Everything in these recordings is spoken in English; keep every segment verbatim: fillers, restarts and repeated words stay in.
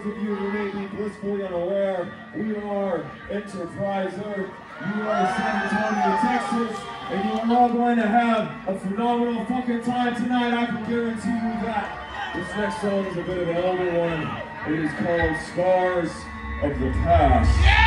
those of you who may be blissfully unaware, we are Enterprise Earth. You are San Antonio, Texas, and you are all going to have a phenomenal fucking time tonight. I can guarantee you that. This next song is a bit of an older one. It is called Scars of the Past. Yeah!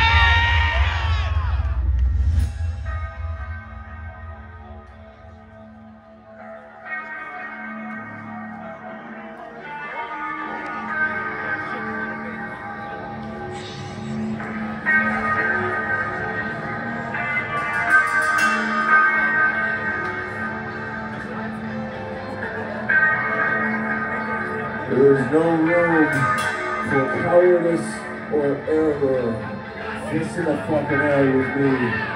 There is no room for cowardice or error. Listen the fucking air with me.